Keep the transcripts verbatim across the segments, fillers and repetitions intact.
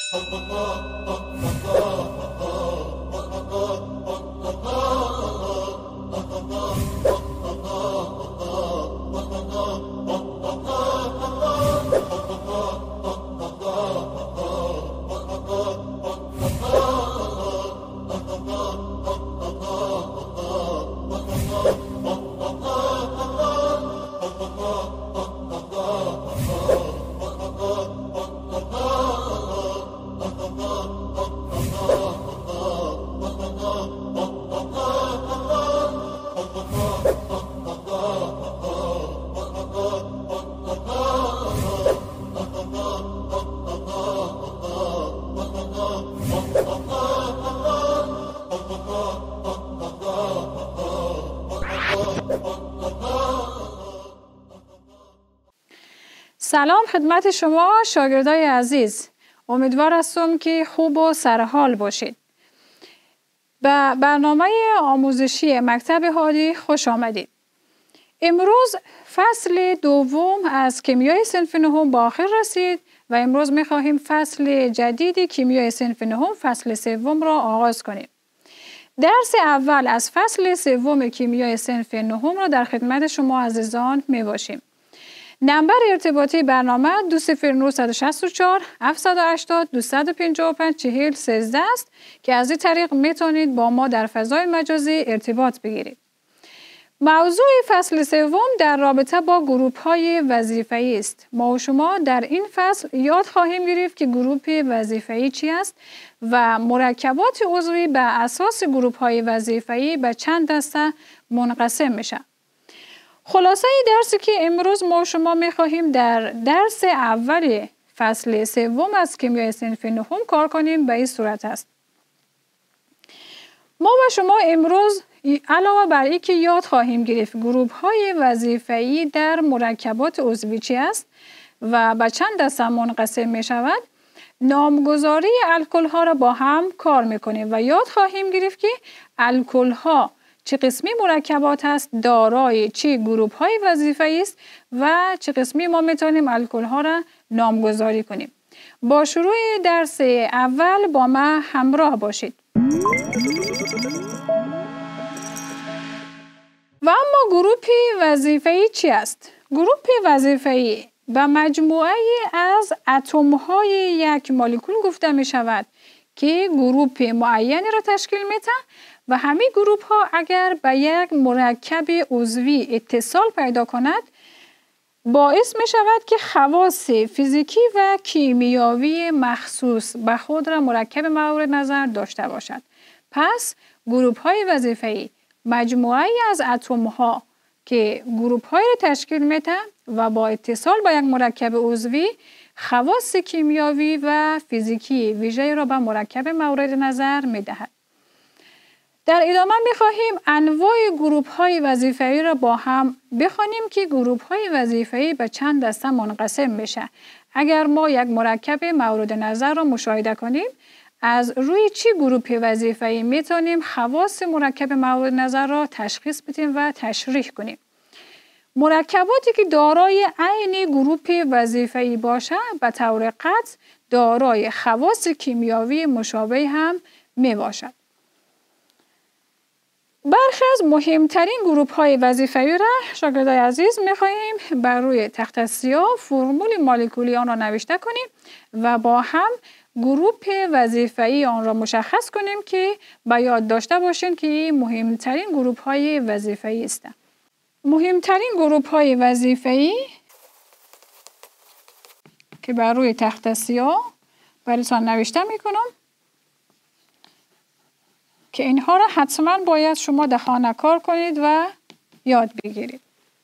سلام خدمت شما شاگردای عزیز. امیدوار هستم که خوب و سرحال باشید. به برنامه آموزشی مکتب هادی خوش آمدید. امروز فصل دوم از کیمیای صنف نهم به آخر رسید و امروز می خواهیم فصل جدید کیمیای صنف نهم فصل سوم را آغاز کنیم. درس اول از فصل سوم کیمیای صنف نهم را در خدمت شما عزیزان می باشیم. نمبر ارتباطی برنامه دو صفر نه شش چهار هفت هشت صفر دو پنج پنج چهل سیزده است که از این طریق میتونید با ما در فضای مجازی ارتباط بگیرید. موضوع فصل سوم در رابطه با گروپ های وظیفه‌ای است. ما و شما در این فصل یاد خواهیم گرفت که گروپ وظیفه‌ای چی است و مرکبات عضوی به اساس گروپ های وظیفه‌ای به چند دسته منقسم میشه. خلاصه درسی که امروز ما شما می‌خواهیم در درس اول فصل سوم از کیمیای صنف نهم کار کنیم به این صورت است. ما و شما امروز علاوه بر اینکه یاد خواهیم گرفت گروه‌های وظیفه‌ای در مرکبات عضوی چی است و به چند دسته منقسم می‌شود، نامگذاری الکل‌ها را با هم کار می‌کنیم و یاد خواهیم گرفت که الکل‌ها چه قسمی مرکبات است، دارای چه گروپ های وظیفه‌ای است و چه قسمی ما میتونیم الکل ها را نامگذاری کنیم. با شروع درس اول با ما همراه باشید. و اما گروپ وظیفه‌ای چی است؟ گروپ وظیفه‌ای به مجموعه از اتم های یک مولکول گفته می شود که گروپ معینی را تشکیل میده و همین گروپ ها اگر به یک مرکب عضوی اتصال پیدا کند باعث می شود که خواص فیزیکی و کیمیاوی مخصوص به خود را مرکب مورد نظر داشته باشد. پس گروپ های وظیفه‌ای مجموعه از اتم ها که گروپ های را تشکیل میده و با اتصال با یک مرکب عضوی خواص کیمیاوی و فیزیکی ویژه را به مرکب مورد نظر می دهد. در ادامه می خواهیم انواع گروپ های وظیفه‌ای را با هم بخوانیم که گروپ های وظیفه‌ای به چند دسته منقسم میشه. اگر ما یک مرکب مورد نظر را مشاهده کنیم، از روی چی گروپ وظیفه‌ای میتونیم خواص مرکب مورد نظر را تشخیص بدیم و تشریح کنیم. مرکباتی که دارای عین گروپ وظیفه‌ای باشه به طور قطع دارای خواص کیمیاوی مشابه هم می باشد. برخی از مهمترین گروپ های وظیفه‌ای را شاگردای عزیز می خواهیم بر روی تخت سیاه فرمول مولکولی آن را نوشته کنیم و با هم گروپ وظیفه‌ای آن را مشخص کنیم که به یاد داشته باشین که مهمترین گروپ های وظیفه‌ای است. مهمترین گروپ های وظیفه‌ای که بر روی تخت سیاه برایتان نوشته می کنم که اینها را حتما باید شما در خانه کار کنید و یاد بگیرید.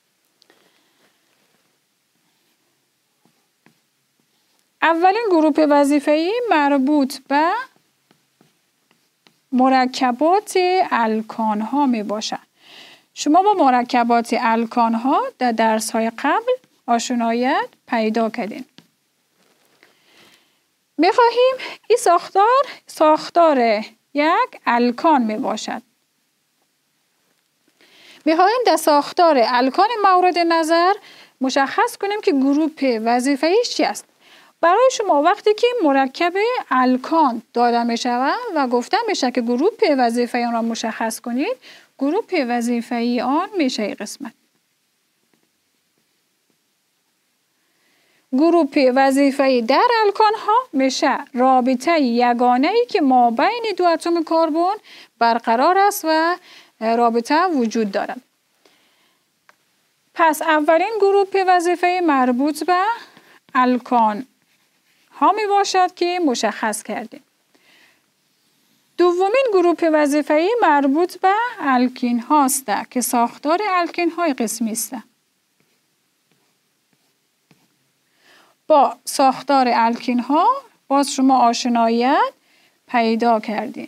اولین گروپ وظیفه‌ای مربوط به مرکبات الکان ها می باشد. شما با مرکبات الکان ها در درس های قبل آشنایت پیدا کردین. می خواهیم این ساختار ساختار یک الکان می باشد. می خواهیم در ساختار الکان مورد نظر مشخص کنیم که گروپ وظیفه‌ایش چی است. برای شما وقتی که مرکب الکان داده می شود و گفته میشه که گروپ وظیفه آن را مشخص کنید، گروپ وظیفه‌ای آن میشه این قسمت. گروپ وظیفه‌ای در الکان ها میشه رابطه یگانه ای که ما بین دو اتم کربن برقرار است و رابطه وجود دارد. پس اولین گروپ وظیفه‌ای مربوط به الکان ها می باشد که مشخص کردیم. دومین گروپ وظیفه‌ای مربوط به الکین هاست که ساختار الکین های قسمی است. با ساختار الکین ها باز شما آشناییت پیدا کردین.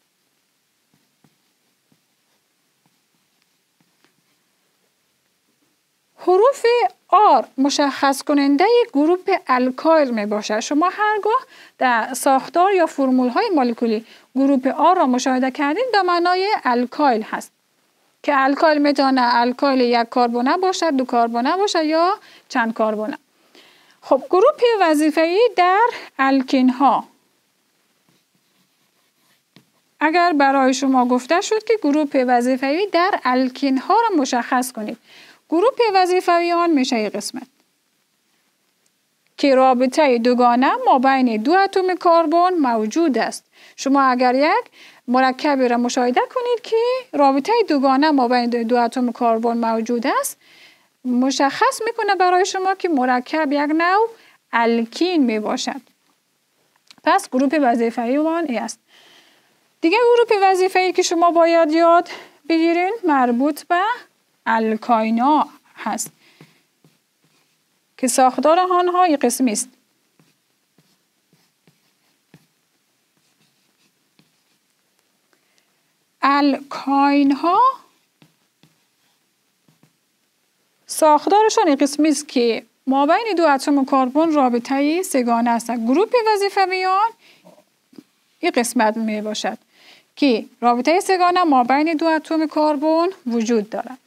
حروف آر مشخص کننده گروپ الکایل می باشد. شما هرگاه در ساختار یا فرمول های مولکولی گروپ آر را مشاهده کردین به معنای الکایل هست که الکایل میتونه الکایل یک کربونه باشد، دو کربونه باشد یا چند کربونه. خب گروپ وظیفه‌ای در الکین ها، اگر برای شما گفته شد که گروپ وظیفه‌ای در الکین ها را مشخص کنید، گروپ وظیفه‌ای آن میشه این قسمت که رابطه دوگانه ما بین دو اتم کربن موجود است. شما اگر یک مرکبی را مشاهده کنید که رابطه دوگانه ما بین دو اتم کربن موجود است، مشخص میکنه برای شما که مرکب یک نوع الکین می باشد. پس گروپ وظیفه‌ای آن ای است. دیگه گروپ وظیفه‌ای که شما باید یاد بگیرین مربوط به الکاینا هست که ساختار آنها این قسمی است. الکاین ها ساختارشان این قسمی است که ما بین دو اتم کربن رابطه سه‌گانه است. گروپ وظیفه‌ای آن این قسمت می باشد که رابطه سه‌گانه ما بین دو اتم کربن وجود دارد.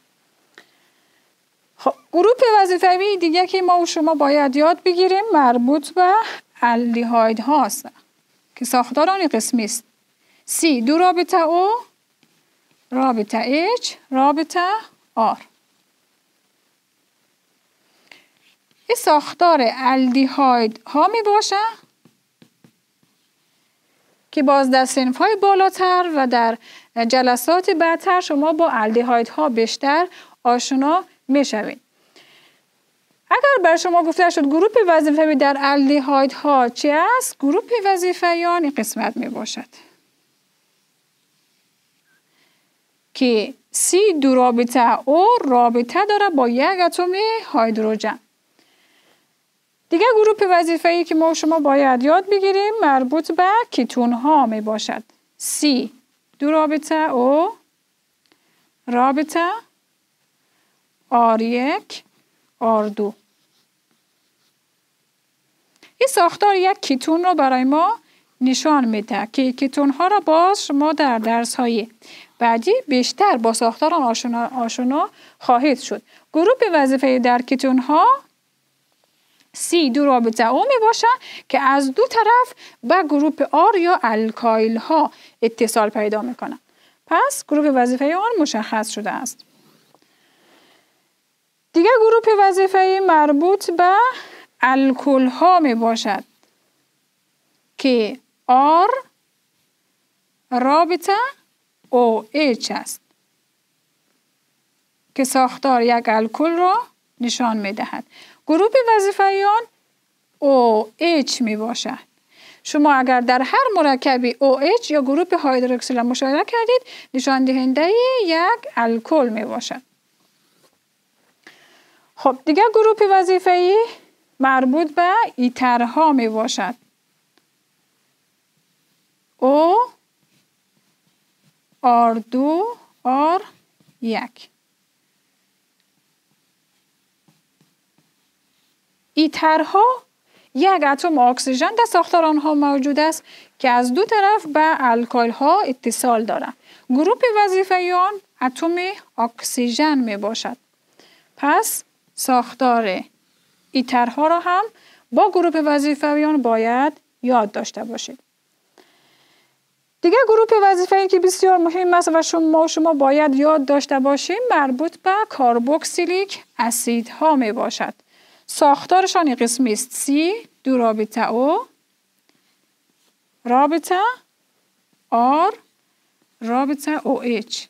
خب گروپ وظیفه‌ای دیگه که ما و شما باید یاد بگیریم مربوط به الدیهاید هاست که ساختار آن قسمی است. C دو رابطه O، رابطه H، رابطه R. این ساختار الدیهاید ها می باشه که باز در صنف های بالاتر و در جلسات بعدتر شما با الدیهاید ها بیشتر آشنا می شوید. اگر بر شما گفته شد گروپ وظیفه‌ای در الدیهاید ها چی است؟ گروپ وظیفه‌ای آن این قسمت می باشد که C دو رابطه O رابطه داره با یک اتم هیدروژن. دیگه گروپ وظیفه‌ای که ما شما باید یاد بگیریم مربوط به کیتون ها می باشد. C دو رابطه O رابطه آر یک آر دو. این ساختار یک کیتون رو برای ما نشان میده که کیتون ها را باز شما در درس های بعدی بیشتر با ساختار آشنا, آشنا خواهید شد. گروپ وظیفه‌ای در کیتون ها C دو رابطه O می باشه که از دو طرف به گروپ آر یا الکایل ها اتصال پیدا میکنه. پس گروپ وظیفه‌ای آن مشخص شده است. دیگه گروپ وظیفه‌ای مربوط به الکل ها می باشد که R رابطه او اچ است که ساختار یک الکل را نشان می دهد. گروپ وظیفه‌ای آن او اچ می باشد. شما اگر در هر مرکبی او اچ یا گروپ هیدروکسیل مشاهده کردید نشان دهنده یک الکل می باشد. خب دیگه گروپ وظیفه‌ای مربوط به ایترها می باشد. او آر دو آر یک. ایترها یک اتم اکسیژن در ساختار آنها موجود است که از دو طرف به الکل ها اتصال دارند. گروپ وظیفه‌ای آن اتم اکسیژن می باشد. پس ساختار ایترها را هم با گروه وظیفویان باید یاد داشته باشید. دیگه گروه وظیفه‌ای که بسیار مهم است و شما شما باید یاد داشته باشیم مربوط به کاربوکسیلیک اسیدها می باشد. ساختارشان این قسمی است: سی دو رابطه او، رابطه آر، رابطه او اچ.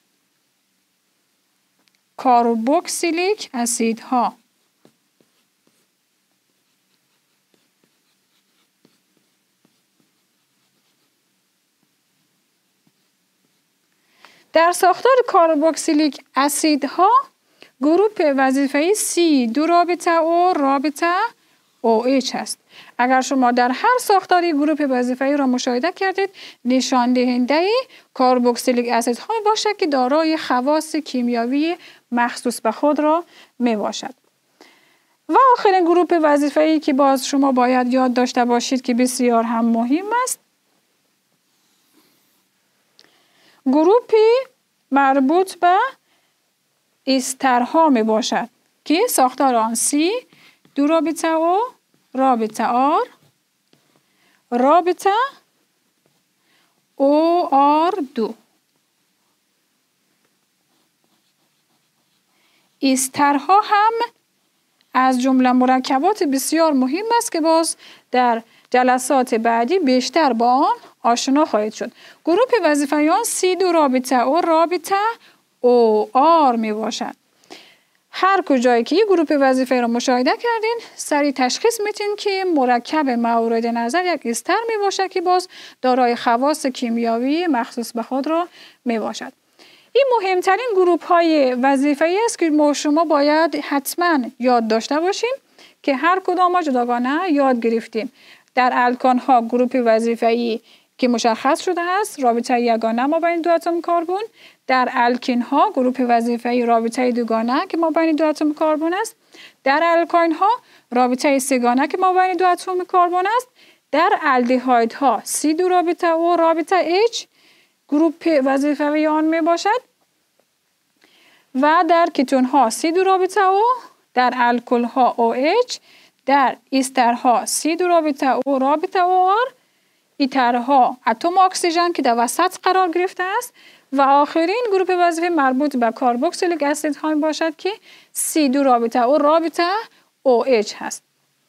کاربوکسیلیک اسیدها. در ساختار کاربوکسیلیک اسیدها گروه وظیفه‌ای سی دو رابطه او رابطه او اچ است. اگر شما در هر ساختاری گروه وظیفه‌ای را مشاهده کردید، نشان دهنده کاربوکسیلیک اسیدها باشد که دارای خواص کیمیایی مخصوص به خود را می باشد. و آخرین گروه وظیفه‌ای که باز شما باید یاد داشته باشید که بسیار هم مهم است، گروه مربوط به استرها می باشد که ساختار آن سی دو رابطه او رابطه آر رابطه او آر دو. استرها هم از جمله مرکبات بسیار مهم است که باز در جلسات بعدی بیشتر با آن آشنا خواهید شد. گروه وظیفه‌یان سی دو رابطه او رابطه او آر می باشد. هر کجایی که این گروه وظیفه را مشاهده کردین، سریع تشخیص میتین که مرکب مورد نظر یک استر می باشد که باز دارای خواص کیمیایی مخصوص به خود را می باشد. این مهمترین گروه های وظیفه‌ای است که ما شما باید حتما یاد داشته باشیم که هر کدام ما جداگانه یاد گرفتیم. در الکان ها گروه وظیفه‌ای که مشخص شده است رابطه یگانه ما بین دو اتم کربن. در الکین ها گروه وظیفه‌ای رابطه دوگانه که ما بین دو اتم کربن است. در الکاین ها رابطه سه‌گانه که ما بین دو اتم کربن است. در الدهاید ها سی دو رابطه او رابطه اچ گروه وظیفه‌ای آن می باشد. و در کیتون ها سی دو رابطه او، در الکل ها او اچ، در استر ها سی دو رابطه او رابطه او آر، ایترها اتم اکسیژن که در وسط قرار گرفته است و آخرین گروه وظیفه مربوط به کاربوکسیلیک اسید ها باشد که سی دو رابطه او رابطه او اچ هست.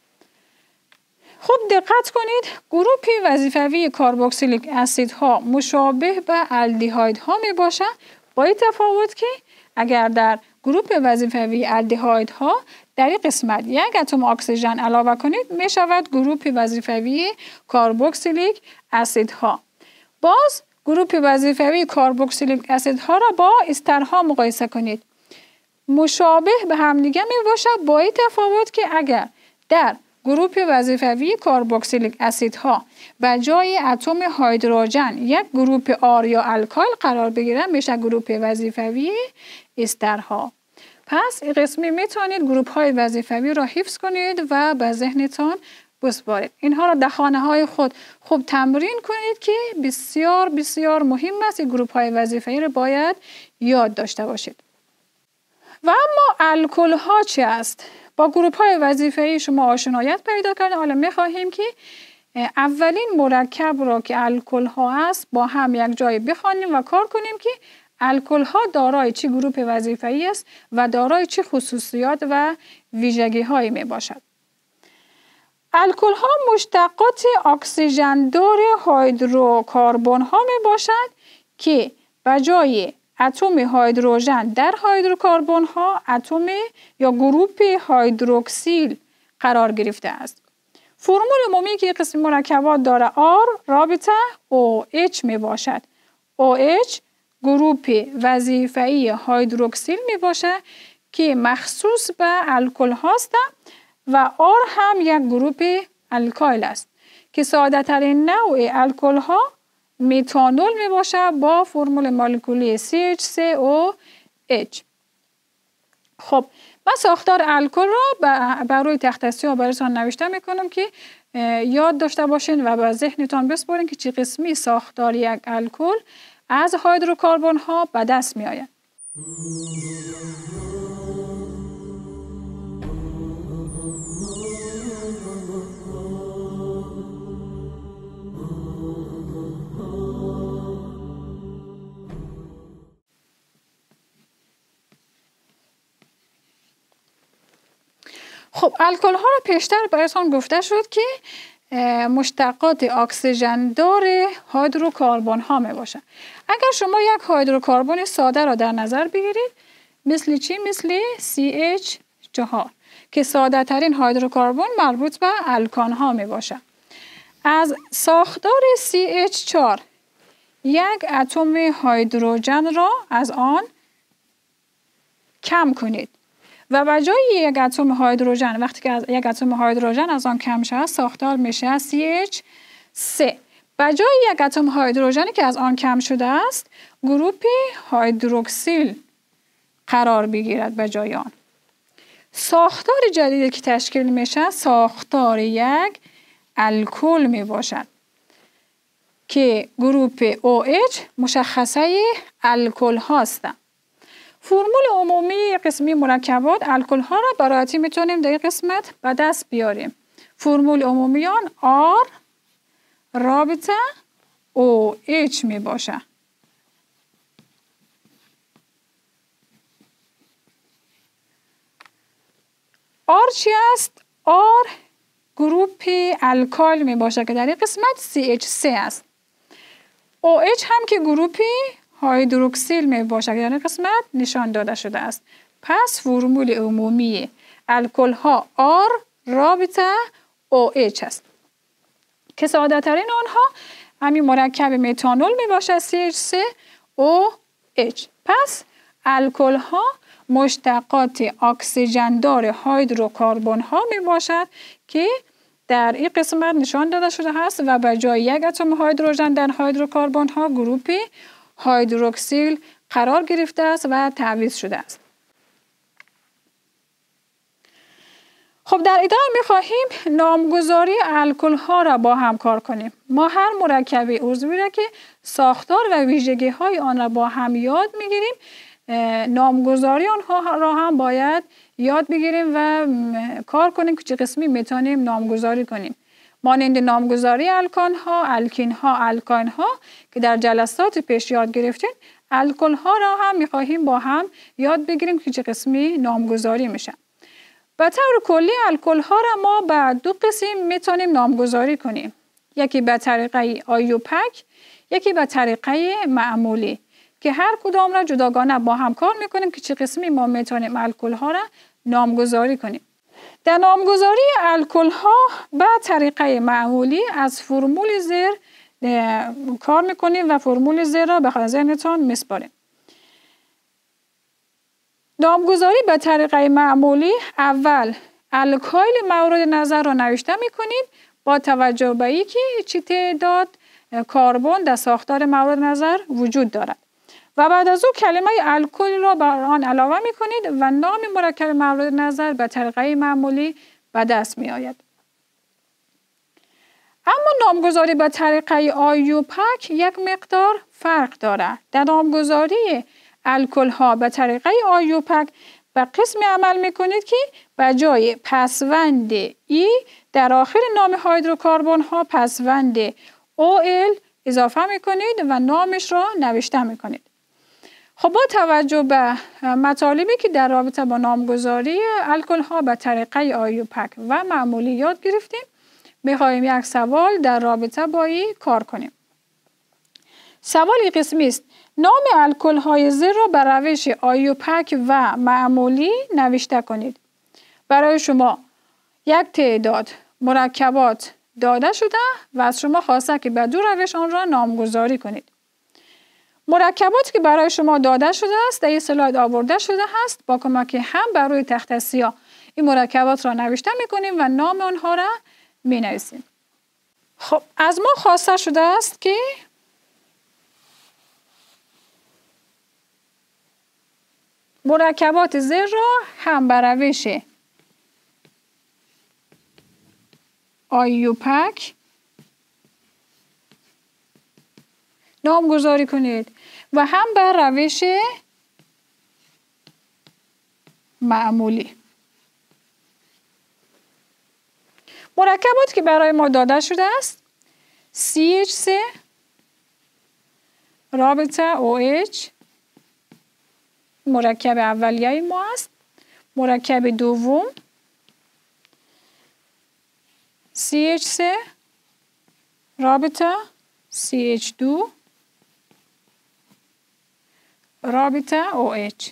خب دقت کنید، گروه وظیفوی کاربوکسیلیک اسیدها مشابه به الدهایدها می باشد، با این تفاوت که اگر در گروه وظیفوی الدهایدها در این قسمت یک اتم اکسیژن علاوه کنید می شود گروه وظیفوی کاربوکسیلیک اسیدها. باز گروه وظیفوی کاربوکسیلیک اسیدها را با استرها مقایسه کنید. مشابه به همدیگه می باشد، با این تفاوت که اگر در گروه وظیفوی کاربوکسیلیک اسیدها به جای اتم هیدروژن یک گروه آر یا الکایل قرار بگیرد میشه گروه وظیفوی استرها. پس این قسمی میتونید گروه های وظیفوی را حفظ کنید و به ذهنتان بسپارید. اینها را در خانه های خود خوب تمرین کنید که بسیار بسیار مهم است. این گروه های وظیفوی را باید یاد داشته باشید. و اما الکل ها چی است؟ با گروه های وظیفه‌ای شما آشنایت پیدا کردید. حالا می‌خواهیم که اولین مرکب را که الکل ها است با هم یک جای بخوانیم و کار کنیم که الکل ها دارای چه گروه وظیفه‌ای است و دارای چه خصوصیات و ویژگی هایی می باشد. الکل ها مشتقات اکسیژن دار هیدروکربن ها می باشد که به جای اتم هیدروژن در هیدروکربن ها اتم یا گروپ هیدروکسیل قرار گرفته است. فرمول عمومی که قسم مرکبات داره آر رابطه او اچ می باشد. او اچ گروپ وظیفه‌ای هیدروکسیل می باشد که مخصوص به الکل هاست و آر هم یک گروپ الکایل است که ساده ترین نوع الکل ها متانول می باشد با فرمول مولکولی سی اچ سه او اچ. خب من ساختار الکل را بر روی تخت سیاه براتون نوشته میکنم که یاد داشته باشین و به ذهنتان بسپارین که چه قسمی ساختار یک الکل از هیدروکربن ها به دست می آید. خب الکل ها را پیشتر براتون گفته شد که مشتقات اکسیژن دار هیدروکربن ها می باشه. اگر شما یک هیدروکربن ساده را در نظر بگیرید مثل چی؟ مثل سی اچ چهار که ساده ترین هیدروکربن مربوط به الکان ها می باشه. از ساختار سی اچ چهار یک اتم هیدروژن را از آن کم کنید و به جای یک اتم هیدروژن وقتی که از یک اتم هیدروژن از آن کم شود ساختار میشه سی اچ سه. به جای یک اتم هیدروژنی که از آن کم شده است گروپ هیدروکسیل قرار بگیرد به جای آن. ساختار جدیدی که تشکیل میشه ساختار یک الکل می باشد که گروپ او اچ مشخصه الکل هاست. فرمول عمومی قسمی مرکبات الکل ها را به راحتی میتونیم در این قسمت به دست بیاریم. فرمول عمومی آن R رابطه او اچ می باشه. R چی است؟ R گروپ الکال می باشه که در این قسمت سی اچ سه است. او اچ هم که گروپ هیدروکسیل می باشه که در این قسمت نشان داده شده است. پس فرمول عمومی الکل ها R رابطه او اچ است که ساده ترین آنها همین مرکب متانول می باشه سی اچ سه او اچ. پس الکل ها مشتقات اکسیژن دار هیدروکربن ها می باشد که در این قسمت نشان داده شده است و به جای یک اتم هیدروژن در هیدروکربن ها گروپ هیدروکسیل قرار گرفته است و تعویض شده است. خب در ادامه می خواهیم نامگذاری الکل ها را با هم کار کنیم. ما هر مرکب عضوی را که ساختار و ویژگی های آن را با هم یاد می گیریم نامگذاری آنها را هم باید یاد بگیریم و کار کنیم که چه قسمی میتونیم نامگذاری کنیم. مانند نامگذاری الکان ها، الکین ها، الکاین ها که در جلسات پیش یاد گرفتیم، الکل ها را هم میخواهیم با هم یاد بگیریم که چه قسمی نامگذاری میشه. به طور کلی الکل ها را ما به دو قسم میتونیم نامگذاری کنیم. یکی به طریقه آیوپک، یکی به طریقه معمولی که هر کدام را جداگانه با هم کار میکنیم که چه قسمی ما میتونیم الکل ها را نامگذاری کنیم. در نامگذاری الکل ها به طریقه معمولی از فرمول زیر کار میکنیم و فرمول زیر را به ذهنتان میسپاریم. نامگذاری به طریقه معمولی اول الکایل مورد نظر را نوشته میکنید با توجه به اینکه چه تعداد کربن در ساختار مورد نظر وجود دارد و بعد از او کلمه الکل را بر آن علاوه می کنید و نام مرکب مورد نظر به طریقه معمولی به دست می آید. اما نامگذاری به طریقه آیوپک یک مقدار فرق دارد. در نامگذاری الکل ها به طریقه آیوپک به قسمی عمل می کنید که به جای پسوند ای در آخر نام هیدروکربن ها پسوند او ال اضافه می کنید و نامش را نوشته می کنید. خب با توجه به مطالبی که در رابطه با نامگذاری الکل ها به طریقه آیوپک و معمولی یاد گرفتیم می‌خواهیم یک سوال در رابطه با این کار کنیم. سوالی قسمی است: نام الکل های زیر را به روش آیوپک و معمولی نوشته کنید. برای شما یک تعداد مرکبات داده شده و از شما خواسته که به دو روش آن را نامگذاری کنید. مرکباتی که برای شما داده شده است در این اسلاید آورده شده است. با کمک هم بر روی تخته سیاه این مرکبات را نوشته می‌کنیم و نام آنها را می‌نویسیم. خب از ما خواسته شده است که مرکبات زیر را هم به روش آیوپک نامگذاری کنید و هم به روش معمولی. مرکباتی که برای ما داده شده است سی اچ سه رابطه او اچ مرکب اولیه ما است. مرکب دوم سی اچ سه رابطه سی اچ دو رابطه او اچ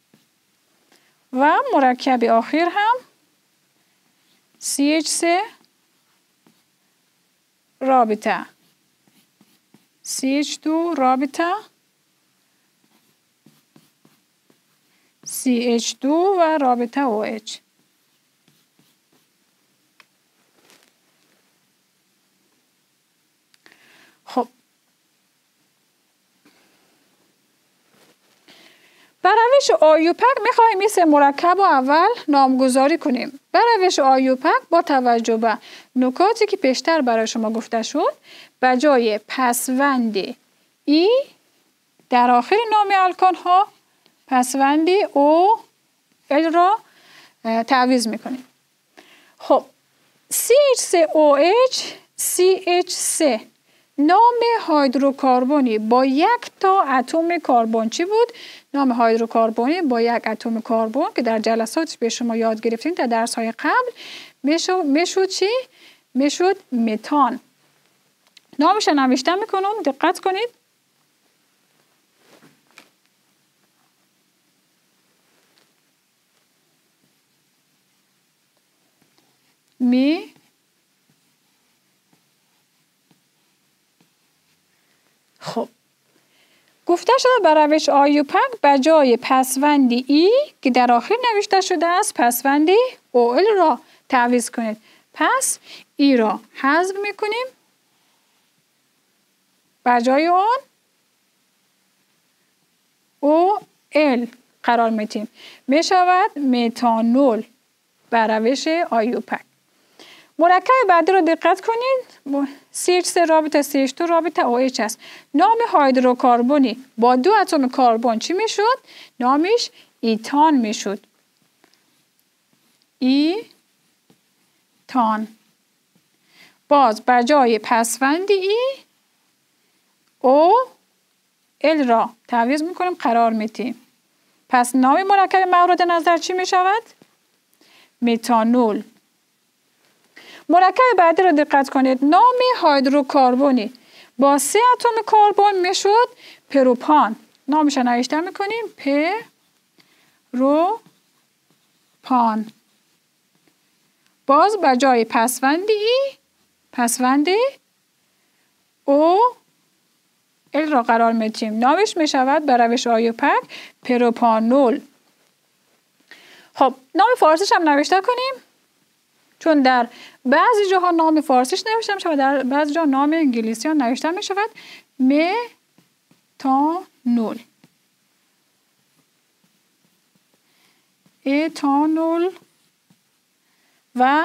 و مرکب آخر هم سی اچ سه رابطه سی اچ دو رابطه سی اچ دو و رابطه او اچ. خب بر روش آیوپک میخواهیم این سه مرکب رو اول نامگذاری کنیم. بر روش آیوپک با توجه به نکاتی که پیشتر برای شما گفته شد به جای پسوند ای در آخر نام الکان ها پسوند او ال را تعویض میکنیم. خب سی اچ سه او اچ سی اچ سه نام هیدروکربنی با یک تا اتم کربن چی بود؟ نام هیدروکربنی با یک اتم کربن که در جلسات به شما یاد گرفتین در درس های قبل میشد میشد چی؟ میشد متان. نامش نوشته میکنم، دقت کنید. می خب گفته شده بر روش آیوپک به جای پسوند ای که در آخر نوشته شده است پسوند او ال را تعویض کنید. پس ای را حذف میکنیم، بر جای آن او ال قرار میتیم، می شود متانول بر روش آیوپک. مرکب بعدی رو دقت کنید. سی اچ سه رابطه سی اچ دو رابطه او اچ است. نام هیدروکربنی با دو اتم کربن چی میشد؟ نامش ایتان میشد. ایتان. باز بر جای پسوند ای او ال را تعویض میکنیم، قرار میتیم. پس نام مرکب مورد نظر چی میشود؟ متانول. مرکب بعدی رو دقت کنید. نام هیدروکربنی با سه اتم کربن میشد پروپان. نامش رو نوشته میکنیم پروپان. باز بر جای پسوند ای پسوند او ال را قرار میدیم. نامش میشود بر روش آیوپک پروپانول. خب نام فارسیش هم نوشته کنیم، چون در بعضی جاها نام فارسیش نوشته میشه و در بعضی جاها نام انگلیسی ها نوشته می شود متانول. ایتانول و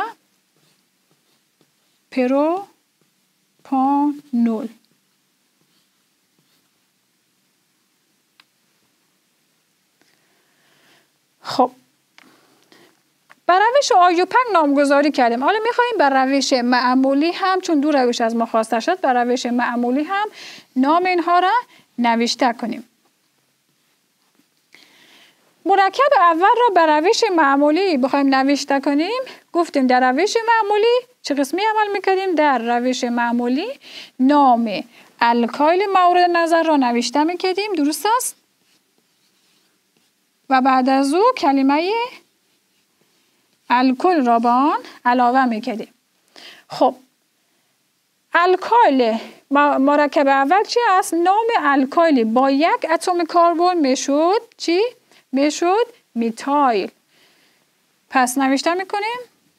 پروپانول. خب بر روش آیوپک نامگذاری کردیم. حالا میخواییم بر روش معمولی هم، چون دو روش از ما خواسته شد، بر روش معمولی هم نام اینها را نوشته کنیم. مرکب اول را بر روش معمولی بخوایم نوشته کنیم، گفتیم در روش معمولی چه قسمی عمل میکردیم؟ در روش معمولی نام الکایل مورد نظر را نوشته میکردیم، درست است؟ و بعد از او کلمه الکل را به آن علاوه میکردیم. خب الکایل مرکب اول چی است؟ نام الکایل با یک اتم کربن میشد چی؟ میشد میتایل. پس نوشته میکنیم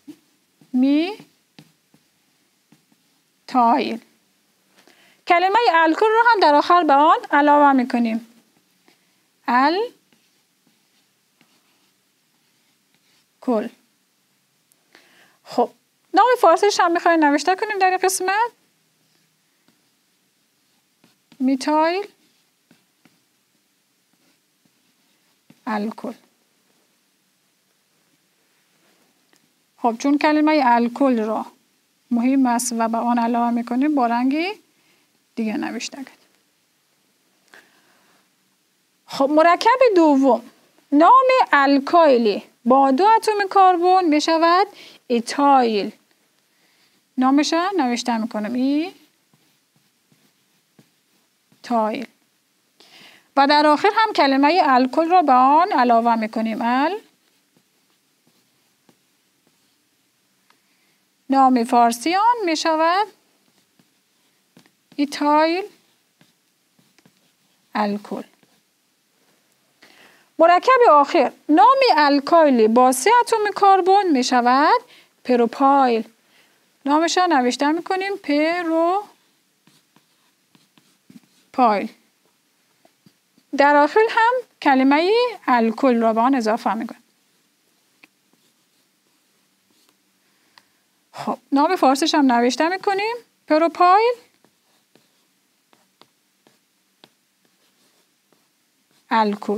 میتایل. کلمه الکل را هم در آخر به آن علاوه میکنیم. الکل. خب نام فارسیش هم میخوایم نوشته کنیم در این قسمت. میتایل الکل. خب چون کلمه الکل را مهم است و به آن علاوه میکنیم با رنگی دیگه نوشته کنیم. خب مرکب دوم نام الکایلی با دو اتم کربن می شود ایتایل. نامش نوشته میکنم ای تایل. و در آخر هم کلمه الکل را به آن علاوه میکنیم. ال نام فارسی آن می شود ایتایل الکل. مرکب آخر نام الکایل با سه اتم کربن می شود پروپایل. نامش را نوشته میکنیم پروپایل. در آخر هم کلمه الکل را به آن اضافه میکنیم. خب نام فارسیش هم نوشته میکنیم پروپایل الکل.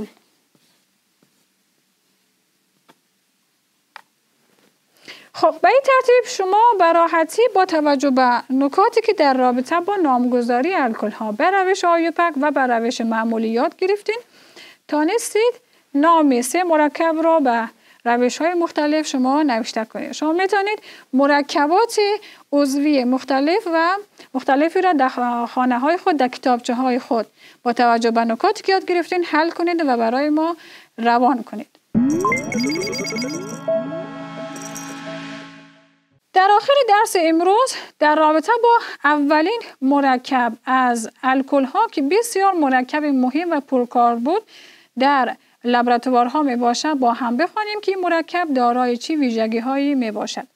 خب به این ترتیب شما به راحتی با توجه به نکاتی که در رابطه با نامگذاری الکل ها به روش آیوپک و به روش معمولی یاد گرفتین تانستید نام سه مرکب را به روش های مختلف شما نوشته کنید. شما میتونید مرکبات عضوی مختلف و مختلفی را در خانه های خود، در کتابچه های خود با توجه به نکاتی که یاد گرفتین حل کنید و برای ما روان کنید. در آخر درس امروز در رابطه با اولین مرکب از الکل ها که بسیار مرکب مهم و پرکاربرد در لابراتوارها می باشد با هم بخوانیم که این مرکب دارای چی ویژگی هایی می باشد.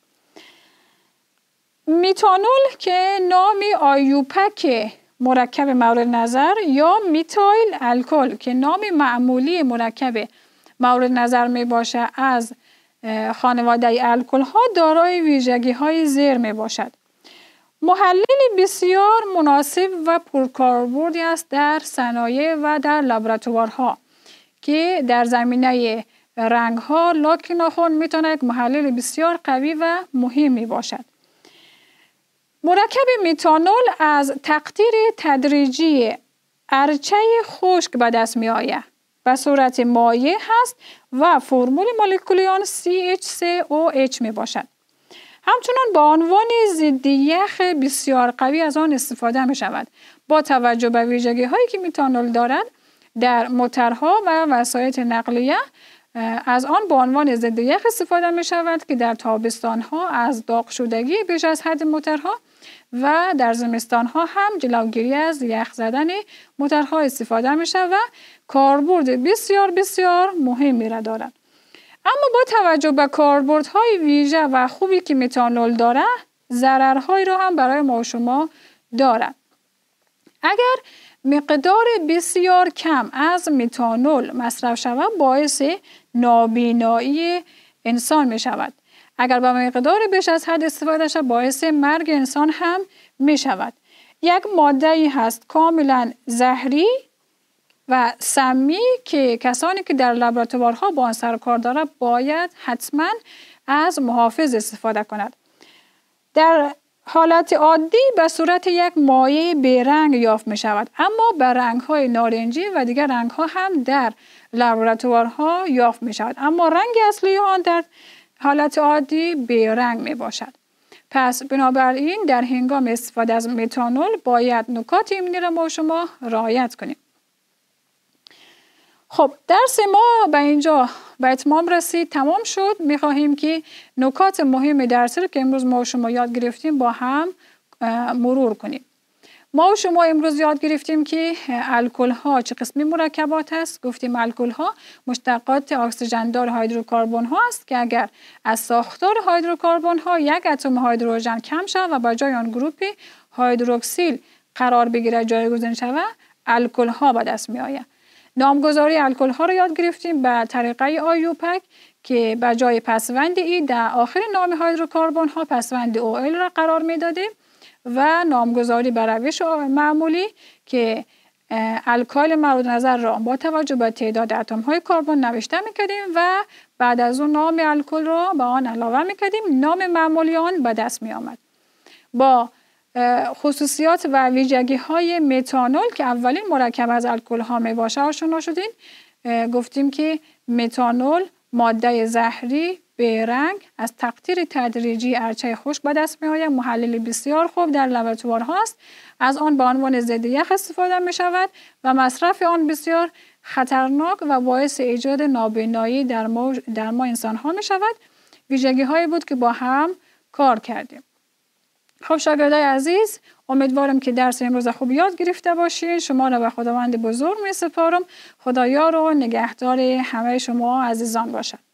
میتانول که نامی آیوپک مرکب مورد نظر یا میتایل الکل که نام معمولی مرکب مورد نظر می باشد از خانواده الکل ها دارای ویژگی های زیر می باشد. محلل بسیار مناسب و پرکاربردی است در صنایع و در لابراتوارها که در زمینه رنگ ها لاک ناخن میتونه یک محلل بسیار قوی و مهمی باشد. مرکب میتانول از تقطیر تدریجی ارچه خشک به دست می آید. به صورت مایع هست و فرمول مولکولی آن سی اچ سه او اچ می باشد. همچنان با عنوان ضد یخ بسیار قوی از آن استفاده می شود. با توجه به ویژگی هایی که میتانول دارد در موتورها و وسایل نقلیه از آن با عنوان ضد یخ استفاده می شود که در تابستان ها از داغ شدگی بیش از حد موتورها و در زمستان ها هم جلوگیری از یخ زدن موتورها استفاده می شود و کاربرد بسیار بسیار مهمی را دارد. اما با توجه به کاربردهای ویژه و خوبی که میتانول دارد ضررهایی را هم برای ما و شما دارد. اگر مقدار بسیار کم از میتانول مصرف شود باعث نابینایی انسان می شود. اگر با مقدار بیش از حد استفاده شود باعث مرگ انسان هم می شود. یک ماده ای هست کاملا زهری و سمی که کسانی که در لابراتوارها با آن سر و کار دارند باید حتما از محافظ استفاده کند. در حالت عادی به صورت یک مایع بیرنگ یافت می شود اما به رنگ های نارنجی و دیگر رنگ ها هم در لابراتوارها یافت می شود اما رنگ اصلی آن در حالت عادی بیرنگ می باشد. پس بنابراین در هنگام استفاده از میتانول باید نکات ایمنی را ما شما رعایت کنیم. خب درس ما به اینجا به اتمام رسید، تمام شد. میخواهیم که نکات مهم درسی رو که امروز ما و شما یاد گرفتیم با هم مرور کنیم. ما و شما امروز یاد گرفتیم که الکل ها چه قسمی مرکبات است. گفتیم الکل ها مشتقات اکسیژندار هیدروکربن ها است که اگر از ساختار هیدروکربن ها یک اتم هیدروژن کم شود و به جای آن گروپ هیدروکسیل قرار بگیرد جایگزین شود الکل ها به دست می آید. نامگذاری الکل ها رو یاد گرفتیم به طریقه آیوپک که به جای پسوند ای در آخر نام هیدروکربن ها پسوند او ال را قرار می دادیم و نامگذاری به روش معمولی که الکل مورد نظر را با توجه به تعداد اتم های کربن نوشته می کردیم و بعد از اون نام الکل را به آن علاوه می کردیم. نام معمولی آن به دست می آمد. با خصوصیات و ویژگی های میتانول که اولین مرکب از الکل ها می باشه آشنا شدین. گفتیم که میتانول ماده زهری بیرنگ از تقطیر تدریجی ارچه خشک به دست می آید. محلل بسیار خوب در لابراتوارهاست. از آن به عنوان ضد یخ استفاده می شود و مصرف آن بسیار خطرناک و باعث ایجاد نابینایی در ما, در ما انسان ها می شود. ویژگی هایی بود که با هم کار کردیم. خب شاگردای عزیز، امیدوارم که درس امروز خوب یاد گرفته باشین. شما را به خداوند بزرگ می سپارم. خدایا رو نگهدار همه شما عزیزان باشد.